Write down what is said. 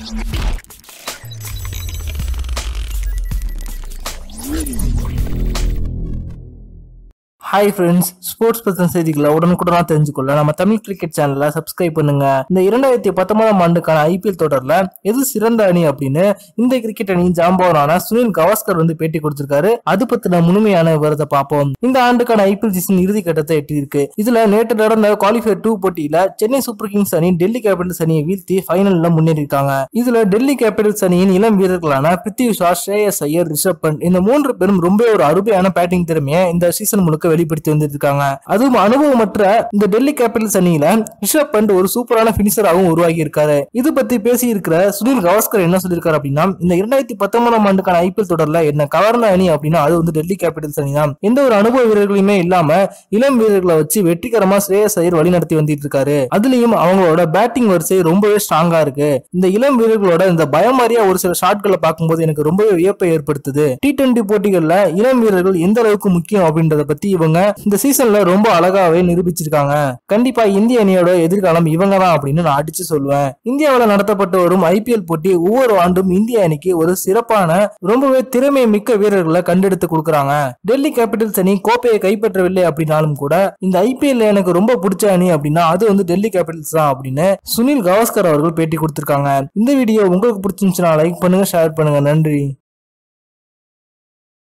Hi friends, sports பத்தின செய்திகளை உடனுக்குடன் தெரிஞ்சுக்கொள்ள நம்ம தமிழ் கிரிக்கெட் சேனலை சப்ஸ்கிரைப் பண்ணுங்க. இந்த 2019ஆம் ஆண்டுக்கான ஐபிஎல் தொடர்ல எது சிறந்த அணி அப்படின்னு இந்த கிரிக்கெட் அணியின் ஜாம்பவானான சுனில் கவாஸ்கர் பேட்டி கொடுத்திருக்காரு. அது பத்தின முழுமையான விவரத்தை பார்ப்போம். இந்த ஆண்டுக்கான ஐபிஎல் சீசன் இறுதி கட்டத்தை எட்டியிருக்கு. இதுல நேற்று நடந்த குவாலிஃபயர் 2 போட்டியில சென்னை சூப்பர் கிங்ஸ் அணி டெல்லி கேபிட்டல்ஸ் அணியை வீழ்த்தி ஃபைனல்ல முன்னேறி இருக்காங்க. இதுல டெல்லி கேபிட்டல்ஸ் அணியின் இளம் வீரர்களான பிருத்வி ஷா, ஸ்ரேயஸ் ஐயர், ரிஷப் பண்ட் இந்த 3 பேரும் ரொம்ப ஒரு அருமையான பேட்டிங் திறமையை இந்த சீசன் முழுக்க வெளிப்படுத்தி வந்திருக்காங்க. அதுவும் அனுபவமற்ற இந்த டெல்லி கேபிட்டல்ஸ் அணியில ரிஷப் பண்ட் ஒரு சூப்பரான பினிஷராகவும் உருவாகி இருக்காரு. இது பத்தி பேசி இருக்கிற சுனில் கவாஸ்கர் என்ன சொல்லியிருக்காரு அப்படின்னா, இந்த 2019ஆம் ஆண்டுக்கான ஐபிஎல் தொடர்ல என்ன கவர்ன அணி அப்படின்னா அது டெல்லி கேபிட்டல்ஸ் அணி தான். எந்த ஒரு அனுபவ வீரர்களுமே இல்லாம இளம் வீரர்களை வச்சு வெற்றிகரமா ஸ்ரேயஸ் ஐயர் வழி நடத்தி வந்துட்டு இருக்காரு. அதுலயும் அவங்களோட பேட்டிங் வரிசை ரொம்பவே ஸ்ட்ராங்கா இருக்கு. இந்த இளம் வீரர்களோட இந்த பயமாரியா ஒரு சில ஷாட்களை பார்க்கும்போது எனக்கு ரொம்பவே வியப்பை ஏற்படுத்துது. T20 போட்டிகள்ல இளம் வீரர்கள் எந்த அளவுக்கு முக்கியம் அப்படின்றத பத்தி இவங்க இந்த சீசன்ல ரொம்ப அழகாவே நிரூபிச்சிருக்காங்க. கண்டிப்பா இந்திய அணியோட எதிர்காலம் இவங்க தான் அப்படின்னு நான் அடிச்சு சொல்லுவேன். இந்தியாவில் நடத்தப்பட்டு வரும் ஐபிஎல் போட்டி ஒவ்வொரு ஆண்டும் இந்திய அணிக்கு ஒரு சிறப்பான ரொம்பவே திறமை மிக்க வீரர்களை கண்டெடுத்து கொடுக்கறாங்க. டெல்லி கேபிட்டல்ஸ் அணி கோப்பையை கைப்பற்றவில்லை அப்படின்னாலும் கூட இந்த ஐபிஎல் எனக்கு ரொம்ப பிடிச்ச அணி அப்படின்னா அது டெல்லி கேபிட்டல்ஸ் தான் அப்படின்னு சுனில் கவாஸ்கர் அவர்கள் பேட்டி கொடுத்திருக்காங்க. இந்த வீடியோ உங்களுக்கு பிடிச்சிருந்துச்சுன்னா லைக் பண்ணுங்க, ஷேர் பண்ணுங்க. நன்றி.